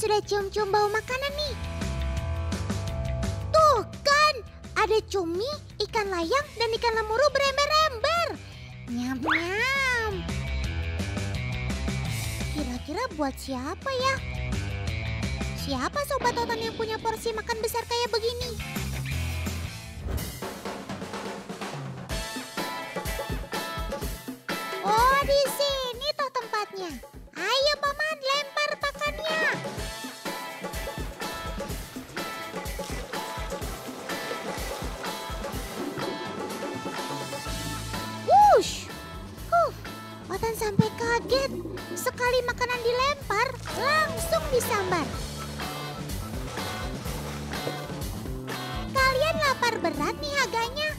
sudah cium-cium bau makanan nih. Tuh kan, ada cumi, ikan layang, dan ikan lemuru berember-ember. Nyam-nyam. Kira-kira buat siapa ya? Siapa Sobat Otan yang punya porsi makan besar kayak begini? Oh, di sini toh tempatnya. Ayo Paman, lempar pakannya. Wush. Otan sampai kaget. Sekali makanan dilempar, langsung disambar. Kalian lapar berat nih agaknya.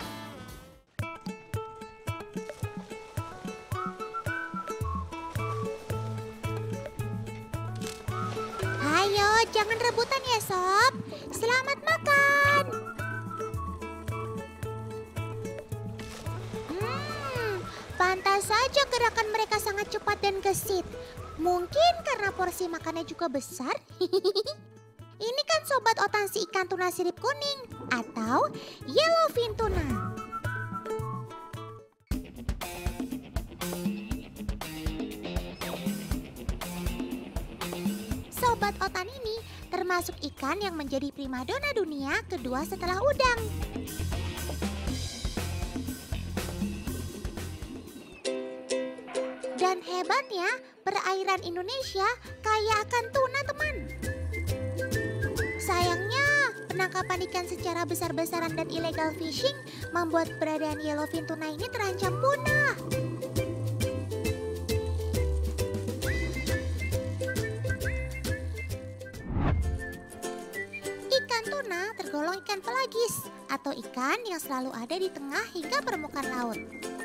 Ayo, jangan rebutan ya Sob. Selamat makan. Pantas saja gerakan mereka sangat cepat dan gesit. Mungkin karena porsi makannya juga besar. Ini kan Sobat Otan si ikan tuna sirip kuning atau yellowfin tuna. Sobat Otan ini termasuk ikan yang menjadi primadona dunia kedua setelah udang. Dan hebatnya, perairan Indonesia kaya akan tuna, teman. Sayangnya, penangkapan ikan secara besar-besaran dan illegal fishing membuat keberadaan yellowfin tuna ini terancam punah. Ikan tuna tergolong ikan pelagis atau ikan yang selalu ada di tengah hingga permukaan laut.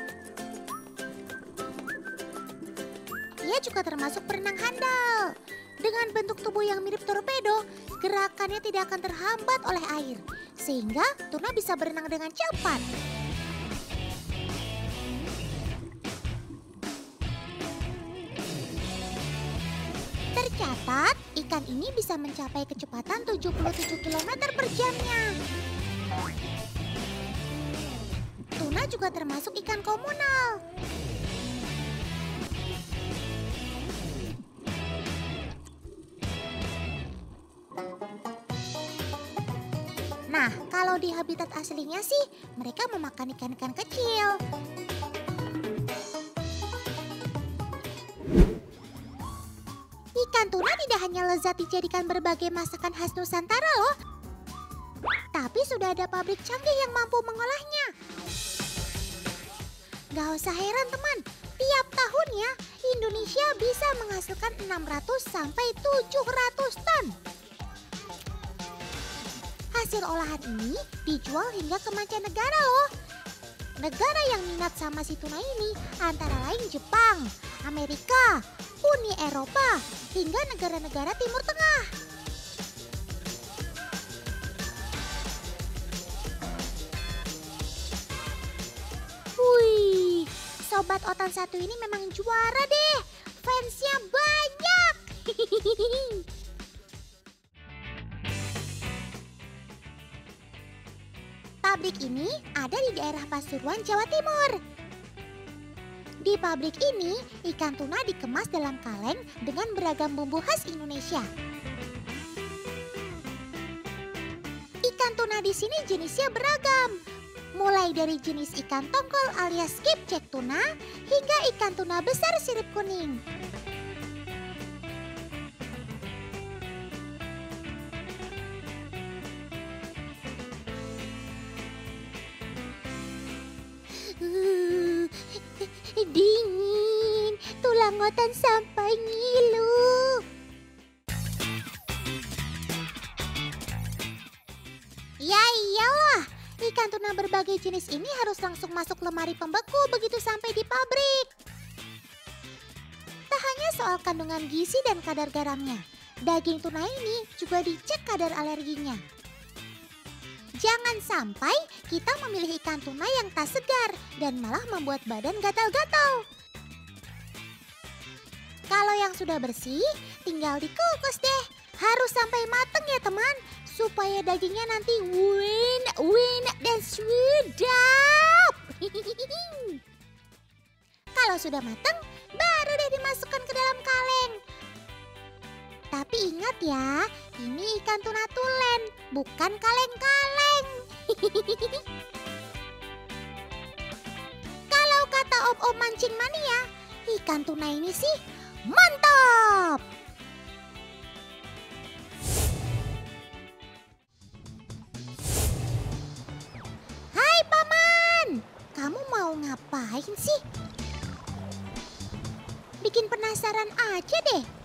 Ia juga termasuk perenang handal. Dengan bentuk tubuh yang mirip torpedo, gerakannya tidak akan terhambat oleh air, sehingga tuna bisa berenang dengan cepat. Tercatat, ikan ini bisa mencapai kecepatan 77 km per jamnya. Tuna juga termasuk ikan komunal. Nah, kalau di habitat aslinya sih, mereka memakan ikan-ikan kecil. Ikan tuna tidak hanya lezat dijadikan berbagai masakan khas Nusantara loh, tapi sudah ada pabrik canggih yang mampu mengolahnya. Gak usah heran teman, tiap tahunnya Indonesia bisa menghasilkan 600 sampai 700 ton. Hasil olahan ini dijual hingga ke mancanegara loh. Negara yang minat sama si tuna ini antara lain Jepang, Amerika, Uni Eropa, hingga negara-negara Timur Tengah. Wih, Sobat Otan satu ini memang juara deh. Fansnya banyak. Pabrik ini ada di daerah Pasuruan, Jawa Timur. Di pabrik ini, ikan tuna dikemas dalam kaleng dengan beragam bumbu khas Indonesia. Ikan tuna di sini jenisnya beragam. Mulai dari jenis ikan tongkol alias skipjack tuna hingga ikan tuna besar sirip kuning. Dingin, tulang otan sampai ngilu. Ya iyalah, ikan tuna berbagai jenis ini harus langsung masuk lemari pembeku begitu sampai di pabrik. Tak hanya soal kandungan gizi dan kadar garamnya, daging tuna ini juga dicek kadar alerginya. Jangan sampai kita memilih ikan tuna yang tak segar dan malah membuat badan gatal-gatal. Kalau yang sudah bersih, tinggal dikukus deh. Harus sampai mateng ya teman, supaya dagingnya nanti win dan sedap. Kalau sudah mateng, baru deh dimasukkan ke dalam kaleng. Tapi ingat ya, ini ikan tuna tulen, bukan kaleng-kaleng. Kalau kata Om Mancing Mania, ikan tuna ini sih mantap. Hai Paman, kamu mau ngapain sih? Bikin penasaran aja deh.